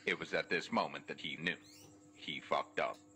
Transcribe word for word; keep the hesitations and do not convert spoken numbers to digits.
It was at this moment that he knew. He fucked up.